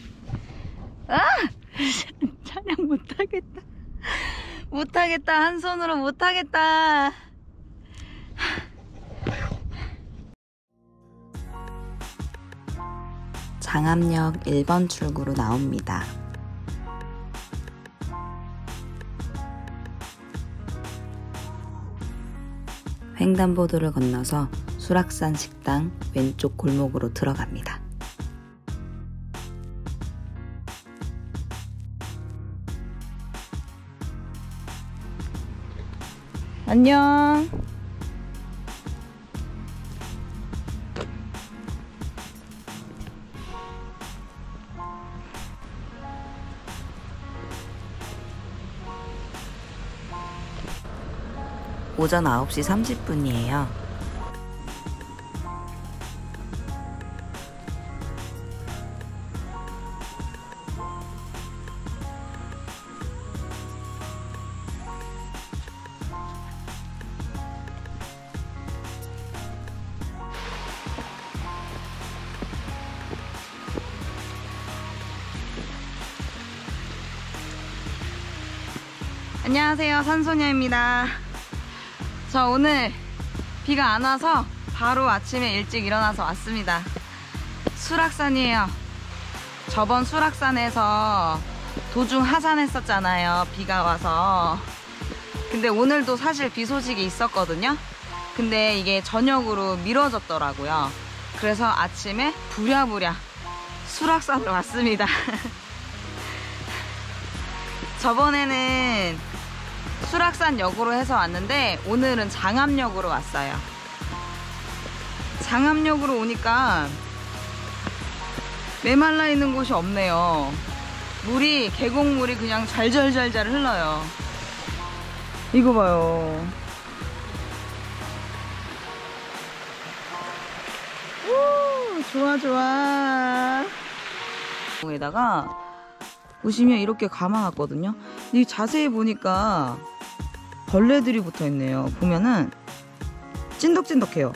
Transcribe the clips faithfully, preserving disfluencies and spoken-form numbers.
아! 촬영 못하겠다. 못하겠다. 한 손으로 못하겠다. 장암역 일 번 출구로 나옵니다. 횡단보도를 건너서 수락산 식당 왼쪽 골목으로 들어갑니다. 안녕. 오전 아홉 시 삼십 분이에요. 안녕하세요, 산소녀입니다. 저 오늘 비가 안 와서 바로 아침에 일찍 일어나서 왔습니다. 수락산이에요. 저번 수락산에서 도중 하산했었잖아요, 비가 와서. 근데 오늘도 사실 비 소식이 있었거든요. 근데 이게 저녁으로 미뤄졌더라고요. 그래서 아침에 부랴부랴 수락산으로 왔습니다. 저번에는 수락산역으로 해서 왔는데 오늘은 장암역으로 왔어요. 장암역으로 오니까 메말라 있는 곳이 없네요. 물이, 계곡물이 그냥 잘잘잘잘 흘러요. 이거 봐요. 우, 좋아 좋아. 여기다가 보시면 이렇게 감아놨거든요. 근데 자세히 보니까 벌레들이 붙어있네요. 보면은 찐덕찐덕해요.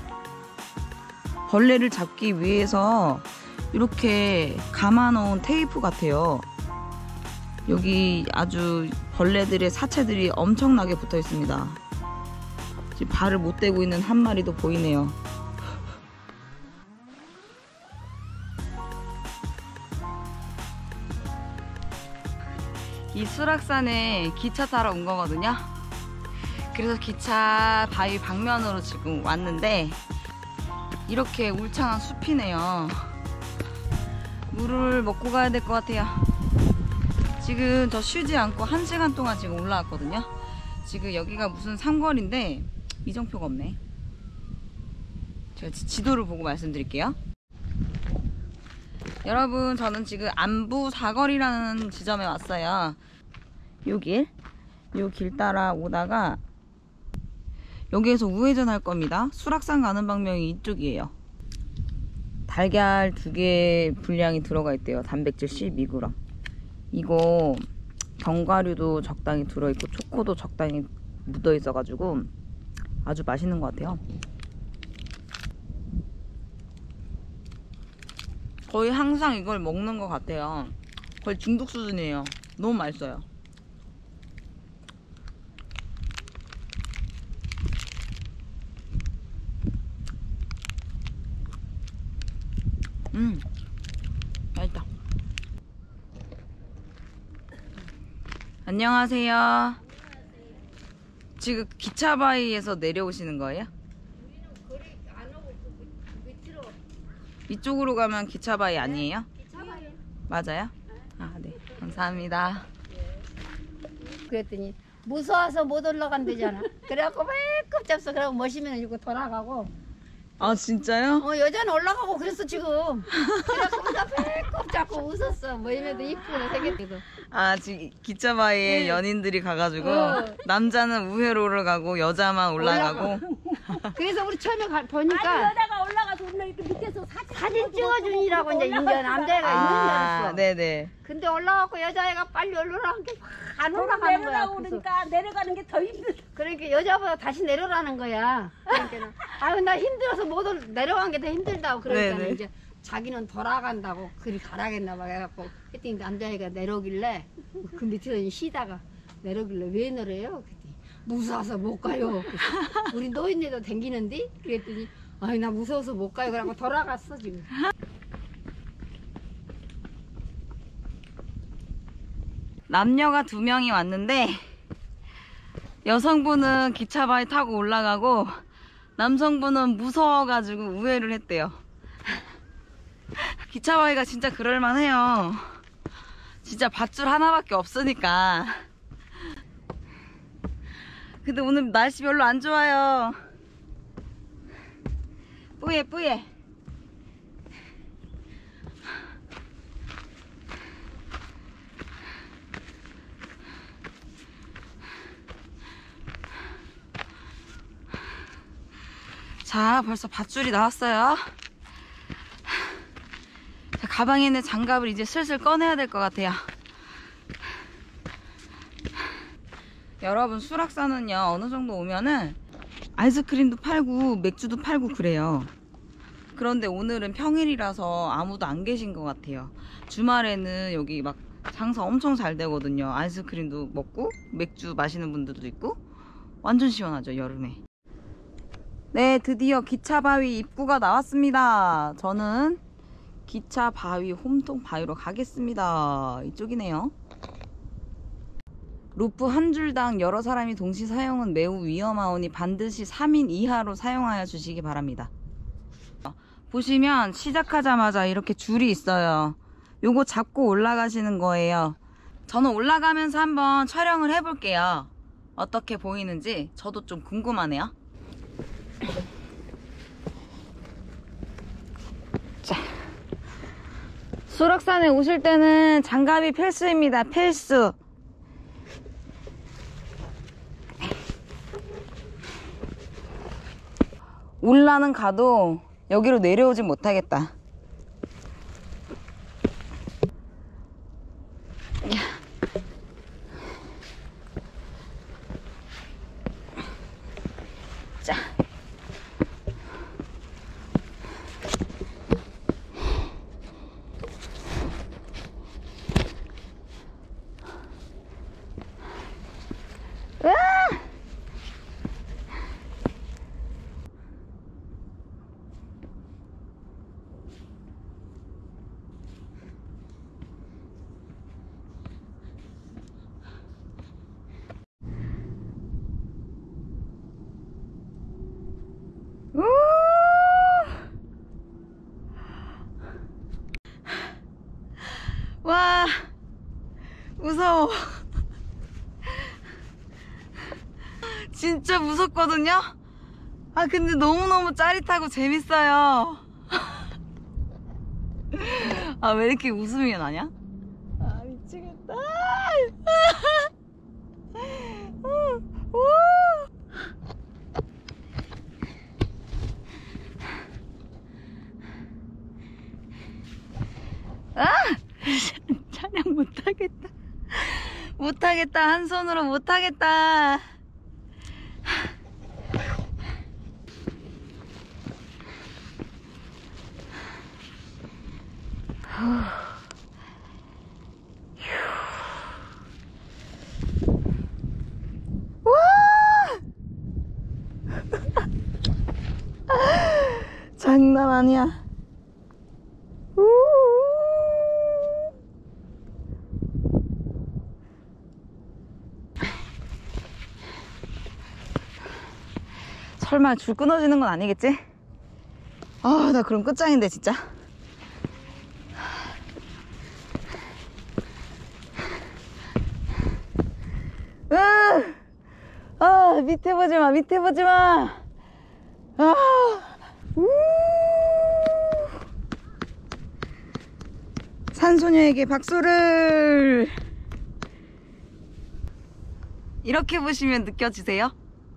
벌레를 잡기 위해서 이렇게 감아놓은 테이프 같아요. 여기 아주 벌레들의 사체들이 엄청나게 붙어있습니다. 지금 발을 못 대고 있는 한 마리도 보이네요. 이 수락산에 기차 타러 온 거거든요. 그래서 기차 바위 방면으로 지금 왔는데 이렇게 울창한 숲이네요. 물을 먹고 가야 될 것 같아요. 지금 저 쉬지 않고 한 시간 동안 지금 올라왔거든요. 지금 여기가 무슨 삼거리인데 이정표가 없네. 제가 지도를 보고 말씀드릴게요. 여러분, 저는 지금 안부 사거리라는 지점에 왔어요. 요 길, 요 길 따라 오다가 여기에서 우회전 할 겁니다. 수락산 가는 방면이 이쪽이에요. 달걀 두 개 분량이 들어가 있대요. 단백질 십이 그램. 이거 견과류도 적당히 들어있고 초코도 적당히 묻어 있어가지고 아주 맛있는 것 같아요. 거의 항상 이걸 먹는 것 같아요. 거의 중독 수준이에요. 너무 맛있어요. 음, 맛있다. 안녕하세요. 지금 기차바위에서 내려오시는 거예요? 이쪽으로 가면 기차바위 아니에요? 기차바위. 맞아요? 아, 네. 감사합니다. 그랬더니 무서워서 못 올라간대잖아. 그래갖고 배꼽 잡서 그러고 멋이면 이러고 돌아가고. 아, 진짜요? 어, 여자는 올라가고 그랬어 지금. 그래갖고 나 배꼽 잡고 웃었어. 멋이면도 이쁘네 생겼대도. 아, 지금 기차바위에 네. 연인들이 가가지고 어. 남자는 우회로를 가고 여자만 올라가고. 올라가. 그래서 우리 처음에 가, 보니까 아니, 여자가 올라가서 우리 이렇게 밑에서 사진, 사진 찍어주니라고 이제 인자 남자애가 있는 줄 아, 알았어. 네네. 근데 올라가고 여자애가 빨리 올라가는 게 안 올라가는 거야. 내려가고 그러니까 내려가는 게 더 힘들어. 그러니까 여자보다 다시 내려라는 거야. 그러니까 아유 나 힘들어서 못 올, 내려간 게 더 힘들다고 그러니까 네네. 이제 자기는 돌아간다고 그리 가라겠나 봐 해갖고 했더니 남자애가 내려오길래 그 밑에서 쉬다가 내려오길래 왜 내려요? 그랬더니 무서워서 못 가요. 그래서 우리 노인네도 댕기는데? 그랬더니 아이 나 무서워서 못 가요. 그러고 돌아갔어 지금. 남녀가 두 명이 왔는데 여성분은 기차바위 타고 올라가고 남성분은 무서워가지고 우회를 했대요. 기차바위가 진짜 그럴만해요. 진짜 밧줄 하나밖에 없으니까. 근데 오늘 날씨 별로 안 좋아요. 뿌예 뿌예. 자, 벌써 밧줄이 나왔어요. 자, 가방에 있는 장갑을 이제 슬슬 꺼내야 될 것 같아요. 여러분, 수락산은요 어느 정도 오면은 아이스크림도 팔고 맥주도 팔고 그래요. 그런데 오늘은 평일이라서 아무도 안 계신 것 같아요. 주말에는 여기 막 장사 엄청 잘 되거든요. 아이스크림도 먹고 맥주 마시는 분들도 있고 완전 시원하죠, 여름에. 네, 드디어 기차바위 입구가 나왔습니다. 저는 기차바위 홈통 바위로 가겠습니다. 이쪽이네요. 루프 한 줄당 여러 사람이 동시 사용은 매우 위험하오니 반드시 삼 인 이하로 사용하여 주시기 바랍니다. 보시면 시작하자마자 이렇게 줄이 있어요. 요거 잡고 올라가시는 거예요. 저는 올라가면서 한번 촬영을 해볼게요. 어떻게 보이는지 저도 좀 궁금하네요. 자, 수락산에 오실 때는 장갑이 필수입니다. 필수. 올라는 가도 여기로 내려오진 못하겠다. 자. 와, 무서워. 진짜 무섭거든요? 아, 근데 너무너무 짜릿하고 재밌어요. 아, 왜 이렇게 웃음이 나냐? 아, 미치겠다. 아! 촬영 못하겠다. 못하겠다. 한 손으로 못하겠다. 장난 아니야. 설마 줄 끊어지는 건 아니겠지? 아, 나 그럼 끝장인데 진짜. 으, 아, 밑에 보지 마, 밑에 보지 마. 아, 우. 산소녀에게 박수를. 이렇게 보시면 느껴지세요?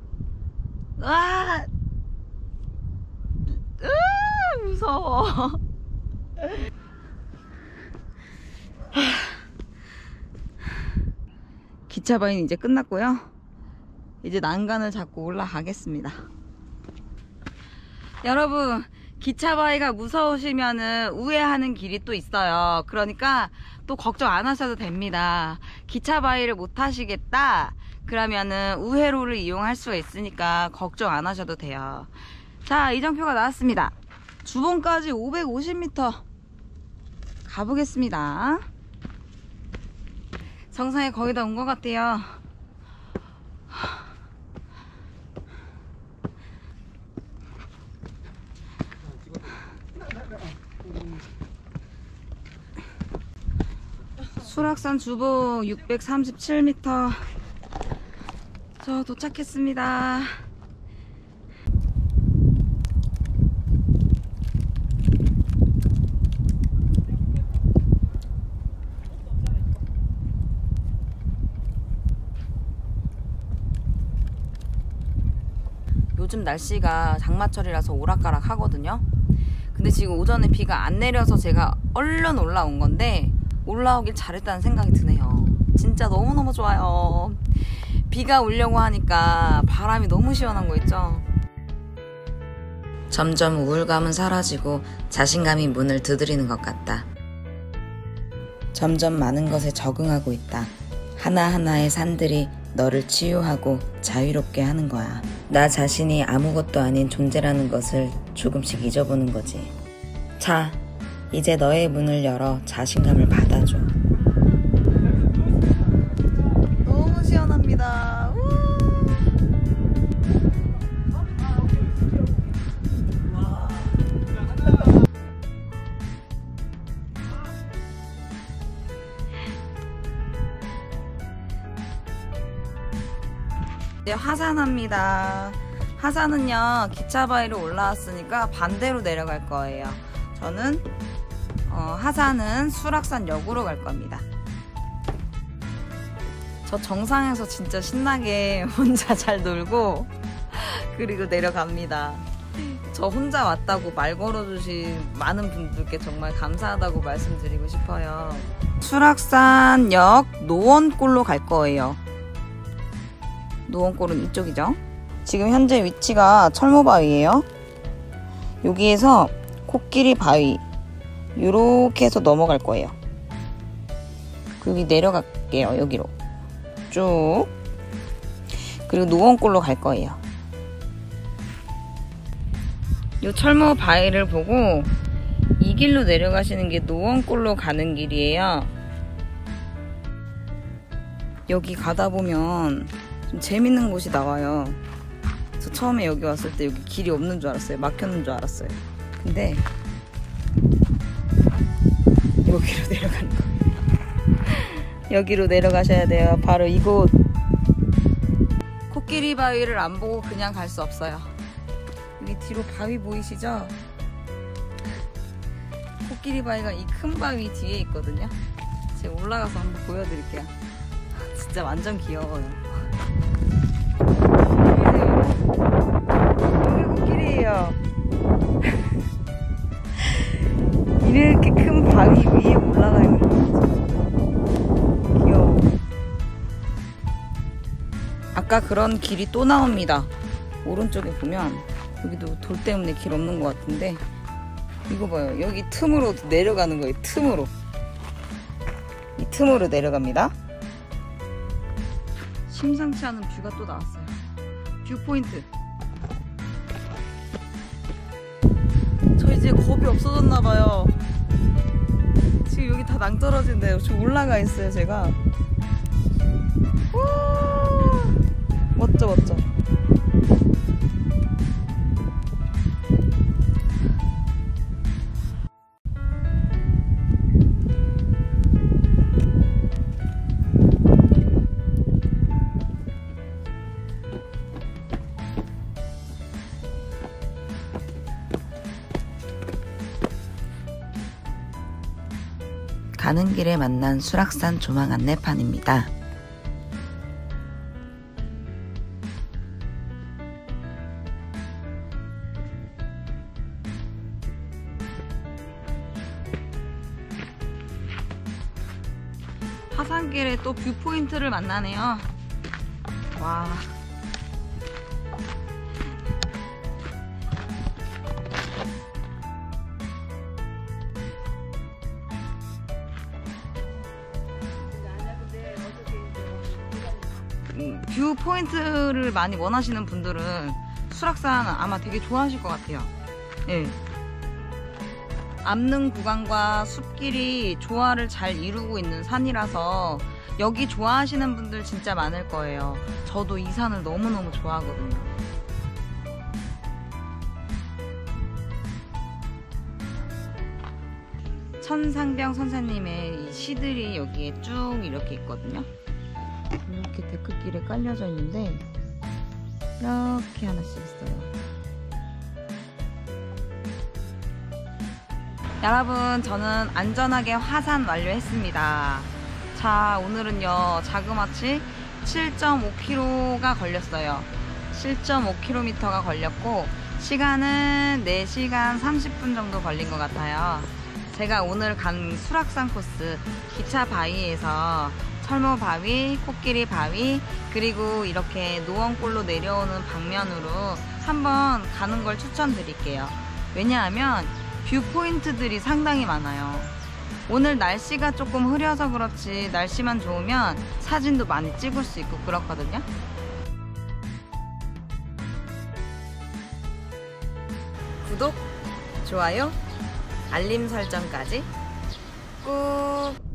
아, 으, 무서워. 기차바위는 이제 끝났고요. 이제 난간을 잡고 올라가겠습니다. 여러분, 기차 바위가 무서우시면은 우회하는 길이 또 있어요. 그러니까 또 걱정 안 하셔도 됩니다. 기차 바위를 못 타시겠다 그러면은 우회로를 이용할 수가 있으니까 걱정 안 하셔도 돼요. 자, 이정표가 나왔습니다. 주봉까지 오백오십 미터 가보겠습니다. 정상에 거의 다 온 것 같아요. 수락산 주봉 육백삼십칠 미터 저 도착했습니다. 요즘 날씨가 장마철이라서 오락가락 하거든요. 근데 지금 오전에 비가 안 내려서 제가 얼른 올라온 건데 올라오길 잘했다는 생각이 드네요. 진짜 너무너무 좋아요. 비가 오려고 하니까 바람이 너무 시원한 거 있죠. 점점 우울감은 사라지고 자신감이 문을 두드리는 것 같다. 점점 많은 것에 적응하고 있다. 하나하나의 산들이 너를 치유하고 자유롭게 하는 거야. 나 자신이 아무것도 아닌 존재라는 것을 조금씩 잊어보는 거지. 자, 이제 너의 문을 열어 자신감을 받아줘. 너무 시원합니다. 우! 이제 하산합니다. 하산은요, 기차 바위로 올라왔으니까 반대로 내려갈 거예요. 저는 어, 하산은 수락산 역으로 갈 겁니다. 저 정상에서 진짜 신나게 혼자 잘 놀고 그리고 내려갑니다. 저 혼자 왔다고 말 걸어주신 많은 분들께 정말 감사하다고 말씀드리고 싶어요. 수락산역 노원골로 갈 거예요. 노원골은 이쪽이죠. 지금 현재 위치가 철모바위예요. 여기에서 코끼리 바위 요렇게 해서 넘어갈 거예요. 여기 내려갈게요. 여기로 쭉. 그리고 노원골로 갈 거예요. 요 철모 바위를 보고 이 길로 내려가시는 게 노원골로 가는 길이에요. 여기 가다 보면 좀 재밌는 곳이 나와요. 저 처음에 여기 왔을 때 여기 길이 없는 줄 알았어요. 막혔는 줄 알았어요. 근데 여기로 내려가는 거예요. 여기로 내려가셔야 돼요. 바로 이곳. 코끼리 바위를 안 보고 그냥 갈 수 없어요. 여기 뒤로 바위 보이시죠? 코끼리 바위가 이 큰 바위 뒤에 있거든요. 제가 올라가서 한번 보여드릴게요. 진짜 완전 귀여워요. 여기 코끼리예요. 이렇게 큰 바위 위에 올라가 있는 거죠. 귀여워. 아까 그런 길이 또 나옵니다. 오른쪽에 보면 여기도 돌 때문에 길 없는 것 같은데 이거 봐요. 여기 틈으로 내려가는 거예요. 틈으로. 이 틈으로 내려갑니다. 심상치 않은 뷰가 또 나왔어요. 뷰 포인트. 저 이제 겁이 없어졌나봐요. 지금 여기 다 낭떠러진데요. 저 올라가 있어요, 제가. 우와, 멋져, 멋져. 가는 길에 만난 수락산 조망 안내판입니다. 하산길에 또 뷰포인트를 만나네요. 와. 음, 뷰 포인트를 많이 원하시는 분들은 수락산 아마 되게 좋아하실 것 같아요. 예. 암릉 구간과 숲길이 조화를 잘 이루고 있는 산이라서 여기 좋아하시는 분들 진짜 많을 거예요. 저도 이 산을 너무너무 좋아하거든요. 천상병 선생님의 이 시들이 여기에 쭉 이렇게 있거든요. 이렇게 데크길에 깔려져 있는데 이렇게 하나씩 있어요. 여러분, 저는 안전하게 하산 완료했습니다. 자, 오늘은요 자그마치 칠 점 오 킬로미터가 걸렸어요. 칠 점 오 킬로미터가 걸렸고 시간은 네 시간 삼십 분 정도 걸린 것 같아요. 제가 오늘 간 수락산 코스 기차 바위에서 철모 바위, 코끼리 바위, 그리고 이렇게 노원골로 내려오는 방면으로 한번 가는 걸 추천드릴게요. 왜냐하면 뷰 포인트들이 상당히 많아요. 오늘 날씨가 조금 흐려서 그렇지 날씨만 좋으면 사진도 많이 찍을 수 있고 그렇거든요. 구독, 좋아요, 알림 설정까지 꾹